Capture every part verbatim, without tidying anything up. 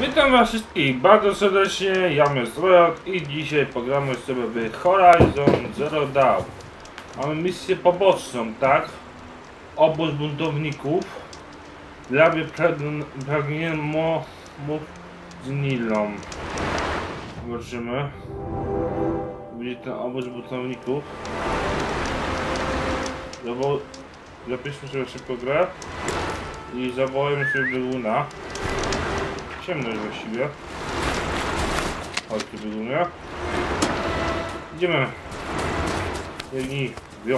Witam was wszystkich bardzo serdecznie, ja jestem Rojot i dzisiaj pogramy sobie w Horizon Zero Dawn. Mamy misję poboczną, tak? Obóz buntowników. Labie pragniemy mu z Nilą. Zobaczymy. Będzie ten obóz buntowników. Zapiszmy sobie szybko grę i zawołajmy sobie bieguna. Ciemno jest właściwie. Chodź tu biegunia. Idziemy. Biegnij. Jo.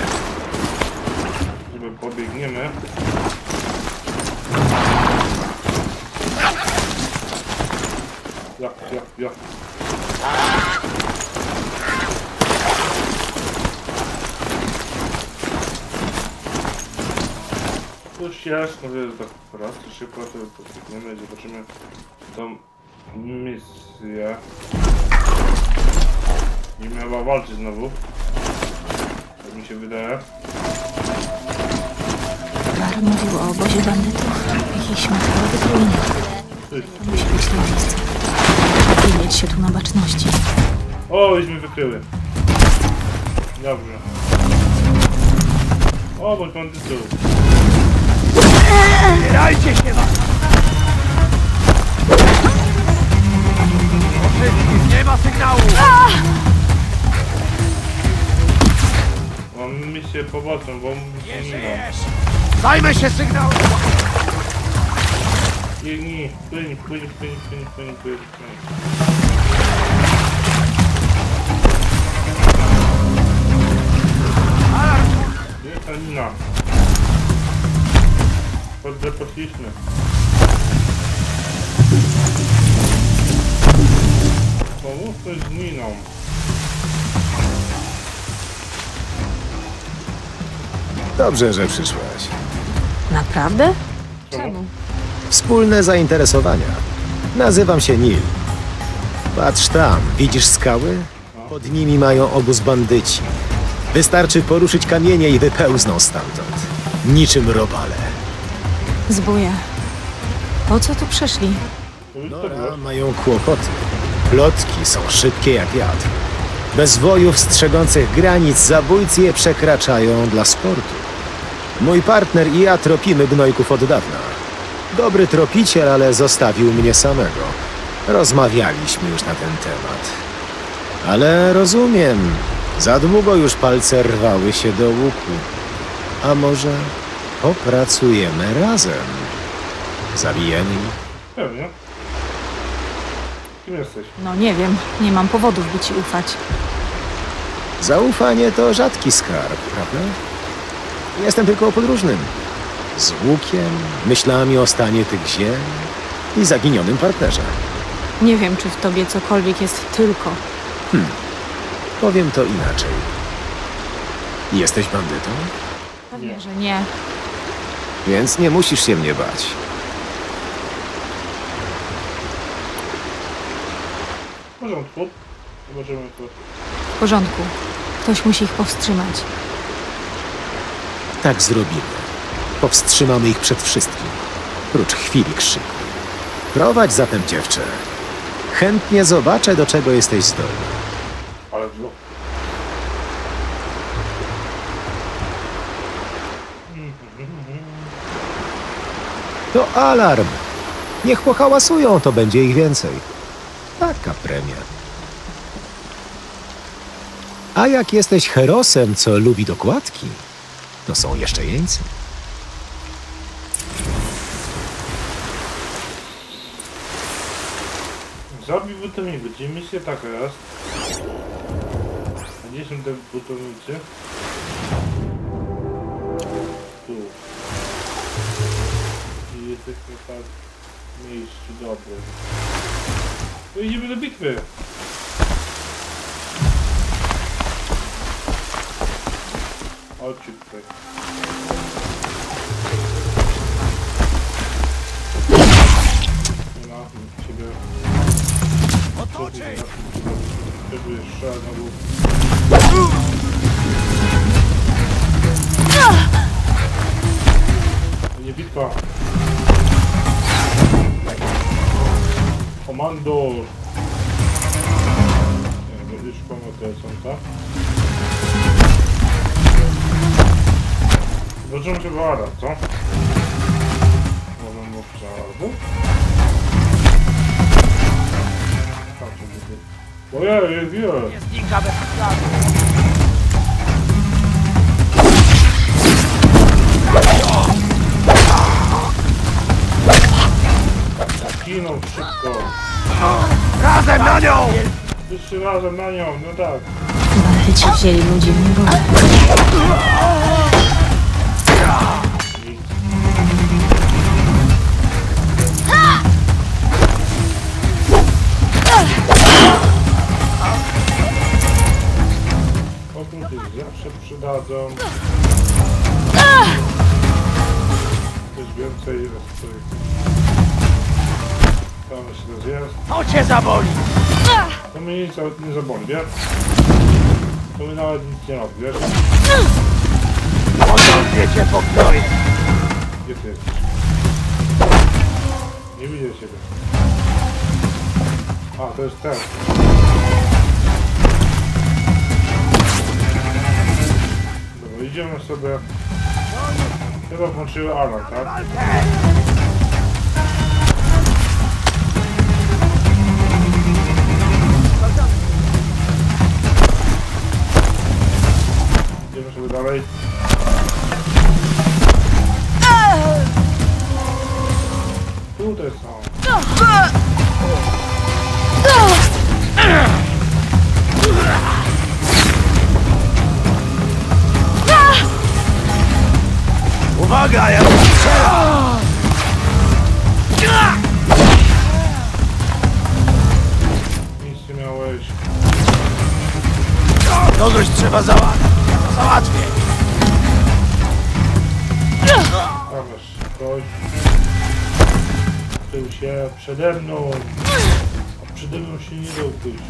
Żeby pobiegniemy. Ja, ja, ja. Coś jest, może jest tak raz, to szybko sobie pobiegniemy i zobaczymy tą misję. Nie miała walczyć znowu. Tak mi się wydaje. Lara mówił o obozie bandytów. Jakichś metalowych ruinach. To musi być to miejsce. I mieć się tu na baczności. O, już mi wykryły. Dobrze. O, bądź bandytów. Zbierajcie się was! Nie ma sygnału! Mam misję poboczną, bo Nie nie żyjesz! Zajmę się sygnałem! Biegnij, płyń, płyń, płyń, płyń, płyń, płyń, płyń. Gdzie jest ta Nina? Chodź, że poszliśmy. Pomóż coś z Niną. Dobrze, że przyszłaś. Naprawdę? Czemu? Wspólne zainteresowania. Nazywam się Nil. Patrz tam, widzisz skały? Pod nimi mają obóz bandyci. Wystarczy poruszyć kamienie i wypełzną stamtąd. Niczym robale. Zbóje. Po co tu przyszli? Nora mają kłopoty. Plotki są szybkie jak wiatr. Bez wojów strzegących granic zabójcy je przekraczają dla sportu. Mój partner i ja tropimy gnojków od dawna. Dobry tropiciel, ale zostawił mnie samego. Rozmawialiśmy już na ten temat. Ale rozumiem, za długo już palce rwały się do łuku. A może popracujemy razem? Zabijemy ich? Pewnie. Kim jesteś? No nie wiem. Nie mam powodów, by ci ufać. Zaufanie to rzadki skarb, prawda? Jestem tylko podróżnym. Z łukiem, myślami o stanie tych ziem i zaginionym partnerze. Nie wiem, czy w tobie cokolwiek jest tylko. Hmm. Powiem to inaczej. Jesteś bandytą? Pewnie, że nie. Więc nie musisz się mnie bać. W porządku. Zobaczymy to. W porządku. Ktoś musi ich powstrzymać. Tak zrobimy. Powstrzymamy ich przed wszystkim. Prócz chwili krzyku. Prowadź zatem, dziewczę. Chętnie zobaczę, do czego jesteś zdolna. Ale zło. To alarm. Niech pohałasują, to będzie ich więcej. Taka premia. A jak jesteś herosem, co lubi dokładki, to są jeszcze jeńcy. Zabij butowników. Gdzie misja taka jest? A gdzie są te butownicy? Tu. I jesteśmy tak w miejscu dobrym. To idziemy do bitwy. Chodźcie tutaj. Nie ma ciebie. Otoczyj! Tu jeszcze znowu. Nie bitwa. Komandor! Nie, już pomogę są, tak? Zobaczymy się wara, co? Mamy obszarzu. Tam się będzie. Ojej, jest wiele! Nie znika bez śladu. Zginął szybko! Razem na nią! Jeszcze razem na nią, no tak. Bandyci wzięli ludzi w niewolę. Nic. Okruty zawsze przydadzą. Coś więcej z tych... Tam się zjazd. To cię zaboli! To mnie nic nie zaboli, wiesz? To mi nawet nic nie robi, wiesz? Porządnie cię pokroję! Gdzie ty jesteś? Nie widzę siebie. A, to jest ten. Dobra, idziemy sobie. Chyba włączyły alarm, tak? Walkę! Idziemy sobie dalej. Tutaj są. Uwaga, ja strzelam! Nic nie miałeś. Kogoś trzeba załatwić. Ja to załatwię. Tam jest ktoś. Tył się przede mną. A przede mną się nie da ukryć.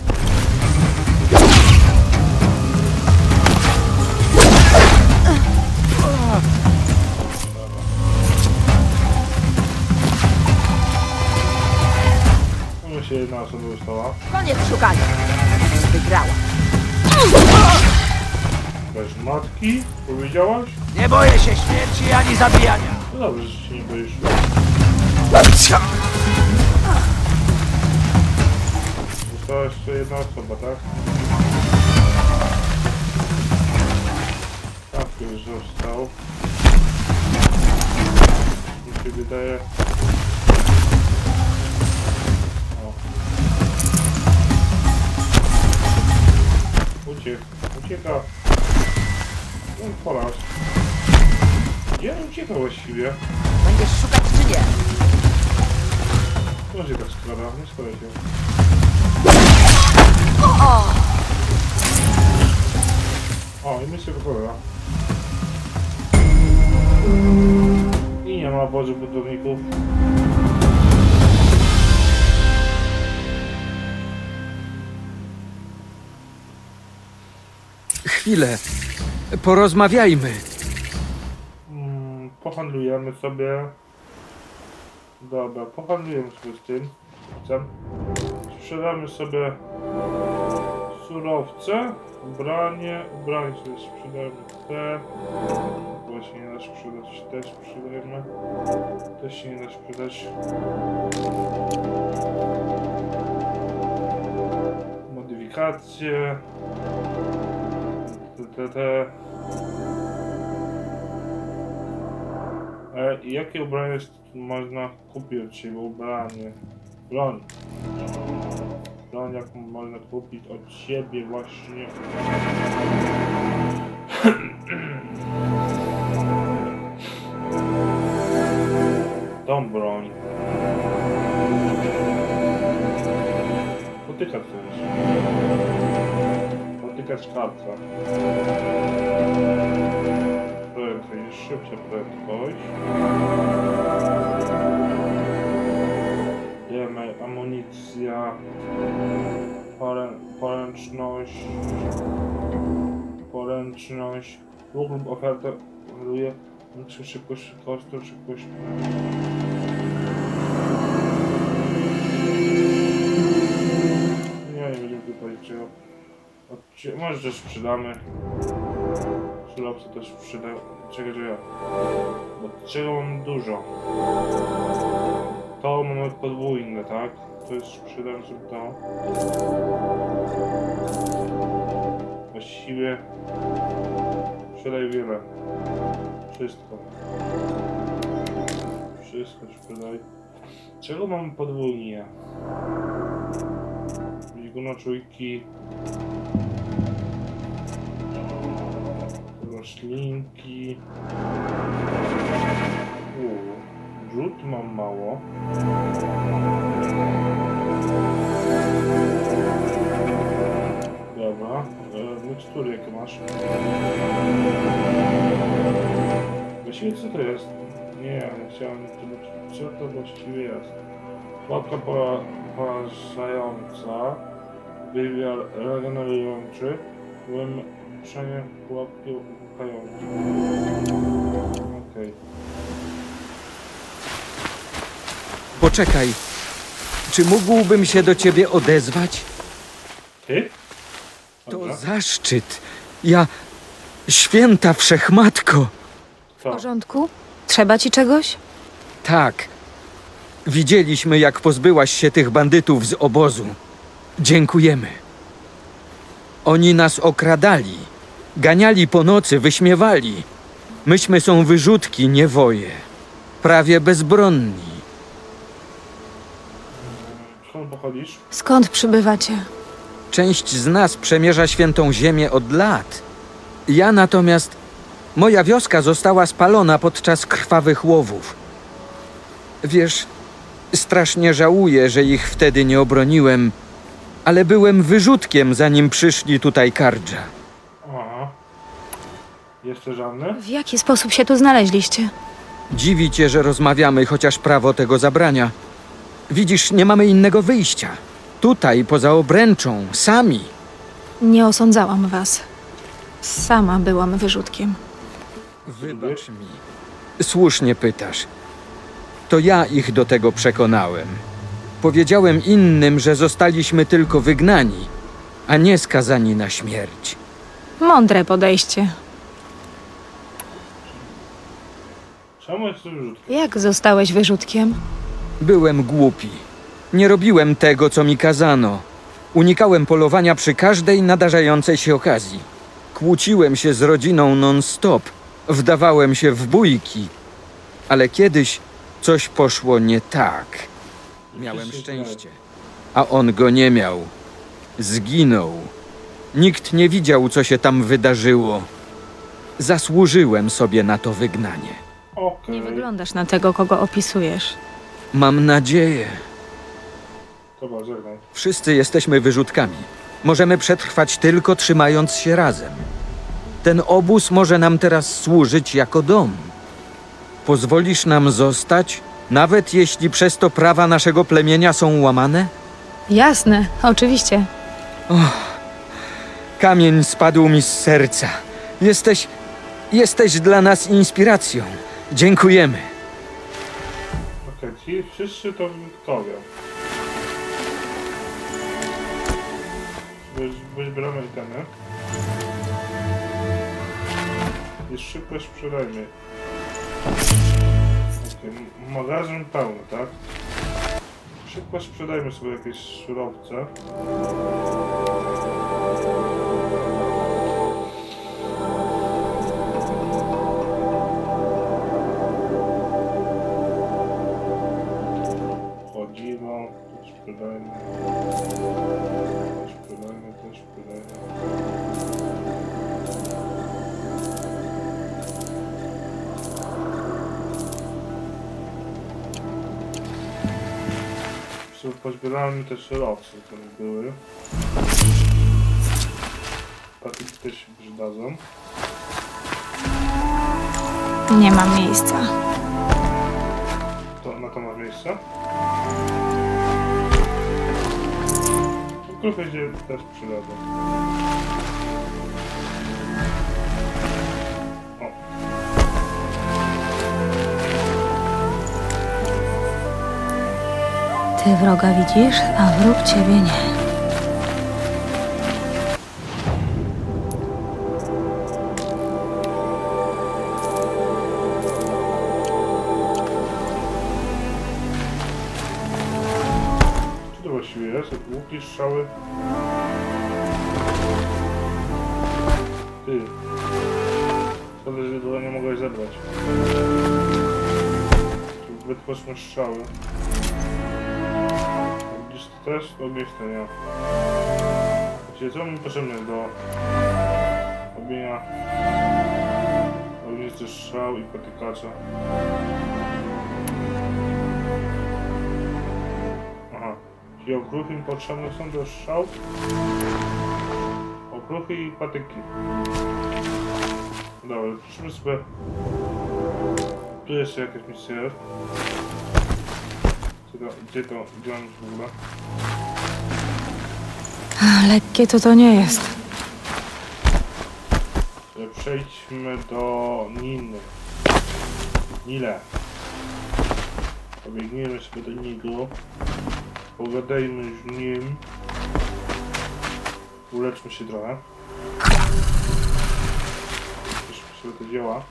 No się jedna osoba została. Koniec szukania. Wygrała. Bez matki, powiedziałaś? Nie boję się śmierci ani zabijania. No dobrze, że się nie boisz. Została jeszcze jedna osoba, tak? Tak, tu już został. Mi się wydaje... O. Uciekł, ucieka. No i polasz. Gdzie on ucieka właściwie? Będziesz szukać czy nie? Co się tak skrada? Nie składa się. O, i misja wykonana. I nie ma obozu budowników. Chwilę. Porozmawiajmy. Mm, pohandlujemy sobie. Dobra, pohandlujemy sobie z tym. Chcem. Sprzedamy sobie surowce, ubranie, ubranie sobie sprzedajemy te. Właśnie nie da sprzedać, też sprzedajemy. Też się nie da sprzedać. Modyfikacje. Te, te, te. E, jakie ubranie można kupić od siebie? Ubranie. Broń. Broń jaką można kupić od siebie właśnie. Tą broń. Potykać też. Potykać kartę. Prędkość, szybciej prędkość. Wiemy, amunicja. Porę, poręczność. Poręczność. Łuk lub oferta oferuje szybkość, kostur, szybkość. może też sprzedamy. Surowce też sprzedam. Czekaj, czekaj. Bo czego mam dużo. To mamy podwójne, tak? To jest sprzedam sobie to. Właściwie sprzedaj wiele. Wszystko. Wszystko sprzedaj. Czego mam podwójnie? Biegunoczujki. Roślinki. Uuu, rzut mam mało. Dobra, e, mikstury jakie masz? Właściwie co to jest? Nie, nie chciałem zobaczyć, co to właściwie jest. Pułapka porażająca, wywiar regenerujący, ulepszenie pułapki upukającej. Okej. Okay. Poczekaj. Czy mógłbym się do ciebie odezwać? Ty? To Dobra. zaszczyt. Ja... Święta Wszechmatko. W porządku? Trzeba ci czegoś? Tak. Widzieliśmy, jak pozbyłaś się tych bandytów z obozu. Dziękujemy. Oni nas okradali. Ganiali po nocy, wyśmiewali. Myśmy są wyrzutki, nie woje. Prawie bezbronni. Skąd pochodzisz? Skąd przybywacie? Część z nas przemierza Świętą Ziemię od lat. Ja natomiast... Moja wioska została spalona podczas krwawych łowów. Wiesz, strasznie żałuję, że ich wtedy nie obroniłem, ale byłem wyrzutkiem, zanim przyszli tutaj Kardża. Aha. Jeszcze żadne? W jaki sposób się tu znaleźliście? Dziwi cię, że rozmawiamy, chociaż prawo tego zabrania. Widzisz, nie mamy innego wyjścia. Tutaj, poza obręczą, sami. Nie osądzałam was. Sama byłam wyrzutkiem. Wybacz mi. Słusznie pytasz. To ja ich do tego przekonałem. Powiedziałem innym, że zostaliśmy tylko wygnani, a nie skazani na śmierć. Mądre podejście. Czemu jesteś wyrzutkiem? Jak zostałeś wyrzutkiem? Byłem głupi. Nie robiłem tego, co mi kazano. Unikałem polowania przy każdej nadarzającej się okazji. Kłóciłem się z rodziną non-stop. Wdawałem się w bójki. Ale kiedyś coś poszło nie tak. Miałem szczęście. A on go nie miał. Zginął. Nikt nie widział, co się tam wydarzyło. Zasłużyłem sobie na to wygnanie. Okej. Nie wyglądasz na tego, kogo opisujesz. Mam nadzieję. Dobra, żegnaj. Wszyscy jesteśmy wyrzutkami. Możemy przetrwać tylko trzymając się razem. Ten obóz może nam teraz służyć jako dom. Pozwolisz nam zostać, nawet jeśli przez to prawa naszego plemienia są łamane? Jasne, oczywiście. Kamień spadł mi z serca. Jesteś... jesteś dla nas inspiracją. Dziękujemy. Okej, ci wszyscy to wiktoria. Weźmiemy itemy. I szybko sprzedajmy. Okay, magazyn pełny, tak? Szybko sprzedajmy sobie jakieś surowce. Chodziło, to sprzedajmy. To sprzedajmy, to sprzedajmy. Pozbierałem te surowce, które były. Patiki też się przydadzą. Nie mam miejsca. To, na to ma miejsce? Krupy się też przydadzą. O. Ty wroga widzisz, a wróg ciebie nie. właściwie jest? Łuki, strzały. Ty. Szkoda, że tego nie mogłeś zebrać. Wytworzmy strzały. Widzisz to też? Ognisko nie. Wiecie co mi potrzebne jest do robienia ognisty strzał i potykacza. Aha. I okruchy mi potrzebne są do strzał. Okruchy i patyki. Dobra, proszę sobie. Tu jeszcze jakieś misje jest. Gdzie to, gdzie to, gdzie mam w ogóle? Lekkie to to nie jest. Przejdźmy do Niny. Nile. Pobiegniemy sobie do niego. Pogadajmy z nim. Uleczmy się trochę. Cieszmy sobie te dzieła.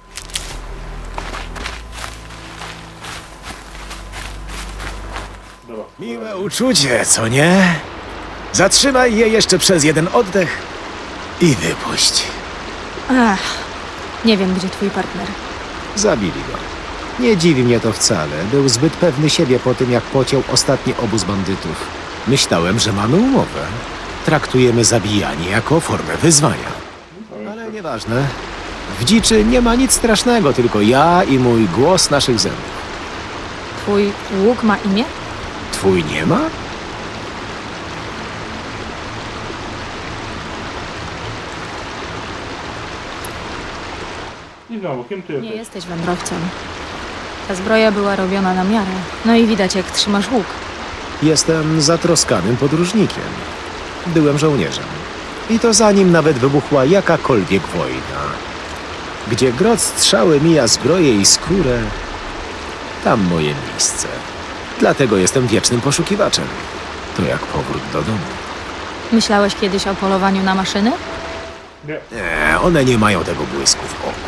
Dobra. Miłe uczucie, co nie? Zatrzymaj je jeszcze przez jeden oddech i wypuść. Ach, nie wiem, gdzie twój partner. Zabili go. Nie dziwi mnie to wcale. Był zbyt pewny siebie po tym, jak pociął ostatni obóz bandytów. Myślałem, że mamy umowę. Traktujemy zabijanie jako formę wyzwania. Ale nieważne. W dziczy nie ma nic strasznego, tylko ja i mój głos naszych zębów. Twój łuk ma imię? Twój nie ma? I znowu, kim ty Nie jesteś? jesteś wędrowcem. Ta zbroja była robiona na miarę. No i widać, jak trzymasz łuk. Jestem zatroskanym podróżnikiem. Byłem żołnierzem. I to zanim nawet wybuchła jakakolwiek wojna. Gdzie grot strzały mija zbroję i skórę, tam moje miejsce. Dlatego jestem wiecznym poszukiwaczem. To jak powrót do domu. Myślałeś kiedyś o polowaniu na maszyny? Nie. Nie, one nie mają tego błysku w oku.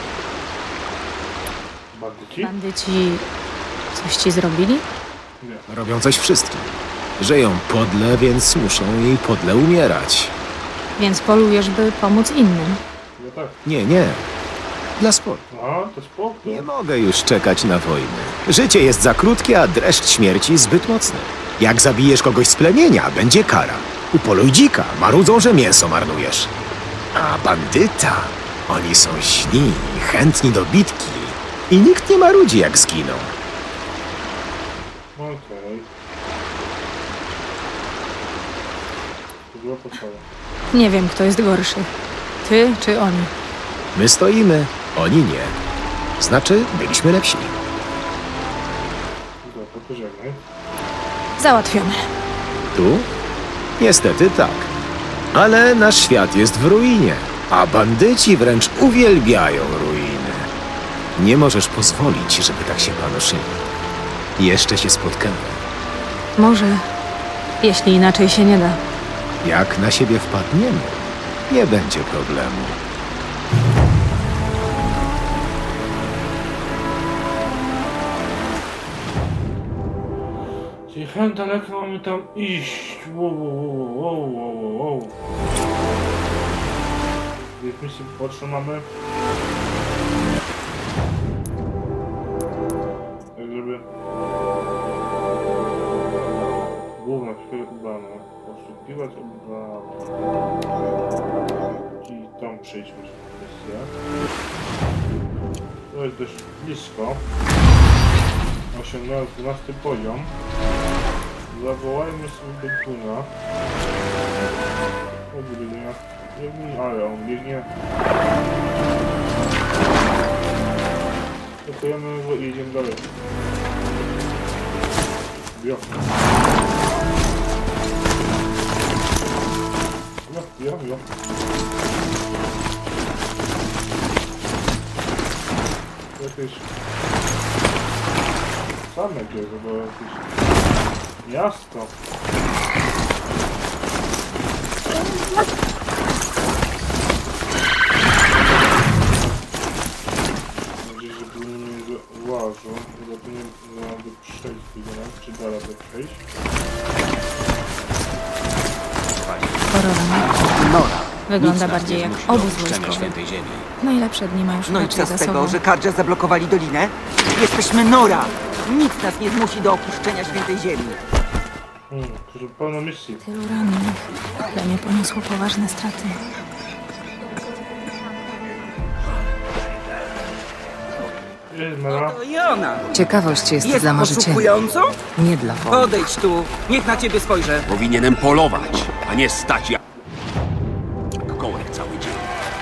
Bandyci? Bandyci coś ci zrobili? Nie. Robią coś wszystkim. Żyją podle, więc muszą i podle umierać. Więc polujesz, by pomóc innym. Ja tak. Nie, nie. Dla sportu. A, to spoko. Nie mogę już czekać na wojnę. Życie jest za krótkie, a dreszcz śmierci zbyt mocny. Jak zabijesz kogoś z plemienia, będzie kara. Upoluj dzika, marudzą, że mięso marnujesz. A bandyta, oni są śni, chętni do bitki. I nikt nie marudzi, jak zginą. Okej. Okay. To była potrzeba. Nie wiem, kto jest gorszy. Ty czy oni? My stoimy, oni nie. Znaczy, byliśmy lepsi. Dobra, to pożegnaj. Załatwione. Tu? Niestety tak. Ale nasz świat jest w ruinie, a bandyci wręcz uwielbiają ruiny. Nie możesz pozwolić, żeby tak się panoszyli. Jeszcze się spotkamy. Może, jeśli inaczej się nie da. Jak na siebie wpadniemy, nie będzie problemu. Jak daleko mamy tam iść? Wow, wow, wow, wow, wow, wow. Jak my się potrzymamy? Tak, żeby... Główna chwilę ubrana. Poszukiwać ubrana. I tam przejdźmy się kwestię. To jest dość blisko. Osiągnąłem dwunasty poziom. Zawołajmy sobie Guna. O, biegnie. Biegnie, ale on biegnie. Kupujemy go i jedziemy dalej. Jo. Jo, jo, jo. Jakieś... Same gdzie, to było jakieś... Miasto. Mam nadzieję, że tu nie zauważą. Chyba tu nie mogę przejść, czy da radę przejść. Horrora. Nora. Wygląda Nic nas bardziej nie jak zmusi do obóz opuszczenia wojskowy. Świętej Ziemi. Najlepsze dni ma już No i raczej co za z tego, sobą. że Kardża zablokowali dolinę? Jesteśmy Nora! Nic nas nie zmusi do opuszczenia Świętej Ziemi. Hmm, to pełno misji. Tylu rannych. Plemię poniosło poważne straty. Jest Mela. To i ona! Ciekawość jest, Jest dla marzycieli, poszukującą? nie dla wojny. Podejdź tu, niech na ciebie spojrzę. Powinienem polować, a nie stać jak kołek cały dzień.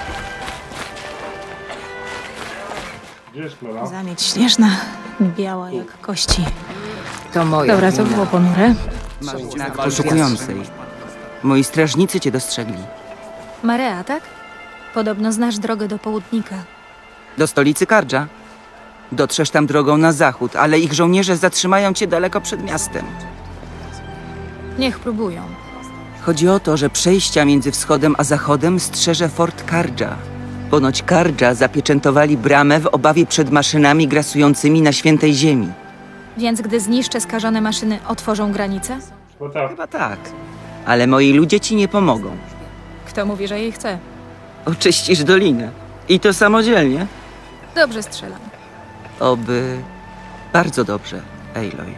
Gdzie jest Mela? Zamieć śnieżna, biała jak kości. To moja Dobra, to wina. było ponure. Masz znak poszukującej. Moi strażnicy cię dostrzegli. Marea, tak? Podobno znasz drogę do południka. Do stolicy Kardża. Dotrzesz tam drogą na zachód, ale ich żołnierze zatrzymają cię daleko przed miastem. Niech próbują. Chodzi o to, że przejścia między wschodem a zachodem strzeże Fort Kardża. Ponoć Kardża zapieczętowali bramę w obawie przed maszynami grasującymi na Świętej Ziemi. Więc gdy zniszczę skażone maszyny, otworzą granicę? Bo tak. Chyba tak. Ale moi ludzie ci nie pomogą. Kto mówi, że jej chce? Oczyścisz dolinę. I to samodzielnie. Dobrze strzelam. Oby... Bardzo dobrze, Aloy.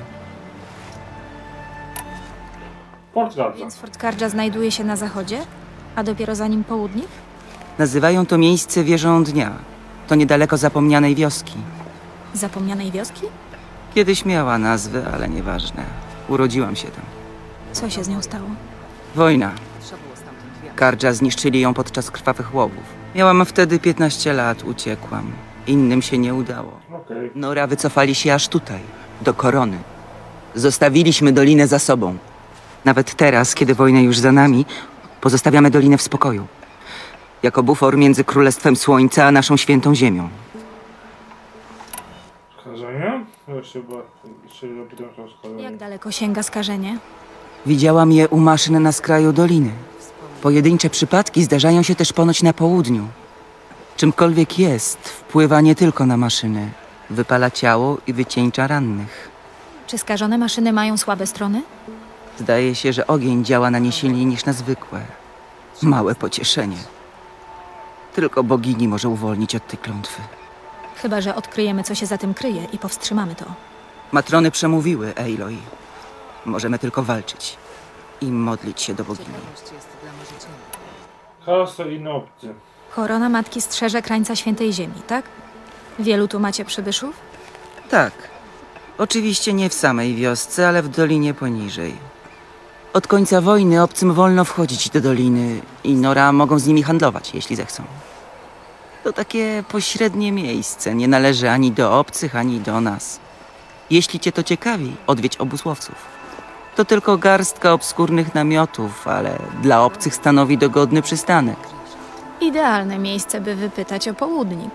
Port Kardża. Więc Fort Kardża znajduje się na zachodzie? A dopiero za nim południk? Nazywają to miejsce wieżą dnia. To niedaleko zapomnianej wioski. Zapomnianej wioski? Kiedyś miała nazwę, ale nieważne. Urodziłam się tam. Co się z nią stało? Wojna. Kardża zniszczyli ją podczas krwawych łowów. Miałam wtedy piętnaście lat, uciekłam. Innym się nie udało. Okej. Nora wycofali się aż tutaj, do Korony. Zostawiliśmy dolinę za sobą. Nawet teraz, kiedy wojna już za nami, pozostawiamy dolinę w spokoju. Jako bufor między Królestwem Słońca a naszą świętą ziemią. Skażenie? Jeszcze chyba... Jeszcze zapytam się o skażenie. Jak daleko sięga skażenie? Widziałam je u maszyn na skraju doliny. Pojedyncze przypadki zdarzają się też ponoć na południu. Czymkolwiek jest, wpływa nie tylko na maszyny. Wypala ciało i wycieńcza rannych. Czy skażone maszyny mają słabe strony? Zdaje się, że ogień działa na nie silniej niż na zwykłe. Małe pocieszenie. Tylko bogini może uwolnić od tej klątwy. Chyba że odkryjemy, co się za tym kryje i powstrzymamy to. Matrony przemówiły, Aloy. Możemy tylko walczyć i modlić się do bogini. Chaos to inne opcje. Korona Matki strzeże krańca Świętej Ziemi, tak? Wielu tu macie przybyszów? Tak. Oczywiście nie w samej wiosce, ale w dolinie poniżej. Od końca wojny obcym wolno wchodzić do doliny i Nora mogą z nimi handlować, jeśli zechcą. To takie pośrednie miejsce, nie należy ani do obcych, ani do nas. Jeśli cię to ciekawi, odwiedź obóz łowców. To tylko garstka obskurnych namiotów, ale dla obcych stanowi dogodny przystanek. Idealne miejsce, by wypytać o południk.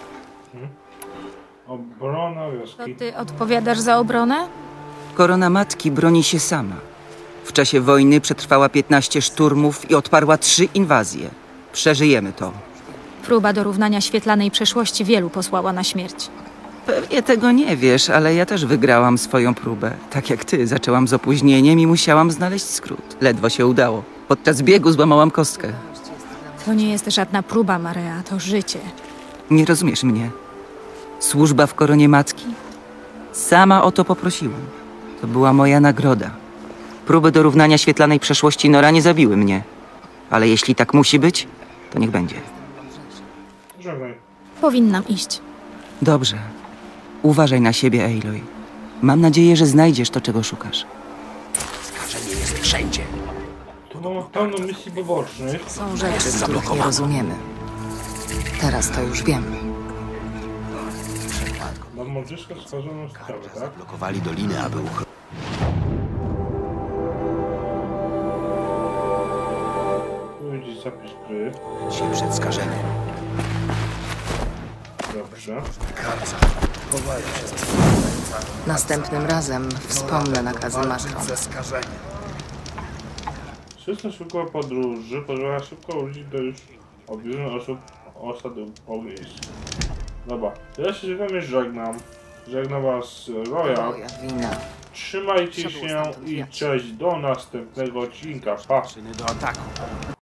Obrona To wioski. ty odpowiadasz za obronę? Korona Matki broni się sama. W czasie wojny przetrwała piętnaście szturmów i odparła trzy inwazje. Przeżyjemy to. Próba dorównania świetlanej przeszłości wielu posłała na śmierć. Pewnie tego nie wiesz, ale ja też wygrałam swoją próbę. Tak jak ty, zaczęłam z opóźnieniem i musiałam znaleźć skrót. Ledwo się udało. Podczas biegu złamałam kostkę. To nie jest żadna próba, Marea, to życie. Nie rozumiesz mnie. Służba w koronie matki? Sama o to poprosiłam. To była moja nagroda. Próby dorównania świetlanej przeszłości Nora nie zabiły mnie. Ale jeśli tak musi być, to niech będzie. Żegnaj. Powinnam iść. Dobrze. Uważaj na siebie, Aloy. Mam nadzieję, że znajdziesz to, czego szukasz. Skażenie jest wszędzie. Tu mamy pełno misji pobocznych. Są rzeczy, których nie rozumiemy. Teraz to już wiem. Mam mądrzejszkę skażoną sprawę, tak? Zablokowali dolinę, aby uchronić. Tu widzisz zapis gry. się przed skażeniem. Dobrze. Następnym razem wspomnę nakazy matron. System szybko podróży pozwala szybko wrócić do już obieżonych osób osady ognisk. Dobra, ja się z wami żegnam. Żegnam was Royal. Moja wina. Trzymajcie się i cześć do następnego odcinka. Pa! Czyny do ataku.